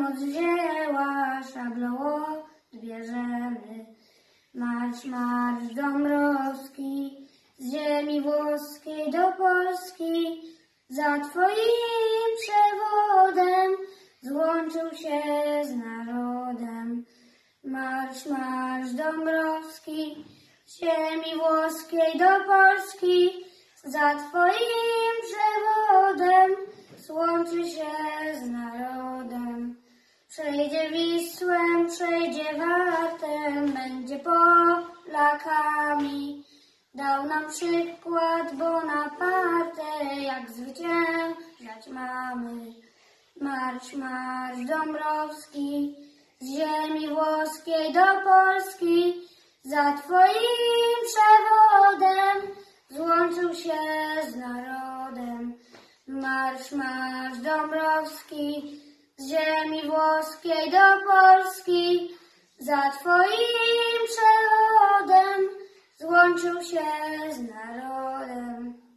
odwzięła, szablą odbierzemy. Marsz, marsz Dąbrowski, z ziemi włoskiej do Polski, za Twoim przewodem złączył się z narodem. Marsz, marsz Dąbrowski, z ziemi włoskiej do Polski, za Twoim przewodem złączy się z narodem. Przejdzie Wisłem, przejdzie Wartem, będzie Polakami. Dał nam przykład Bonaparte, jak zwyciężać mamy. Marsz, marsz Dąbrowski, z ziemi włoskiej do Polski, za Twoim przewodem złączył się z narodem. Marsz, marsz Dąbrowski, z ziemi włoskiej do Polski, za Twoim przewodem złączył się z narodem.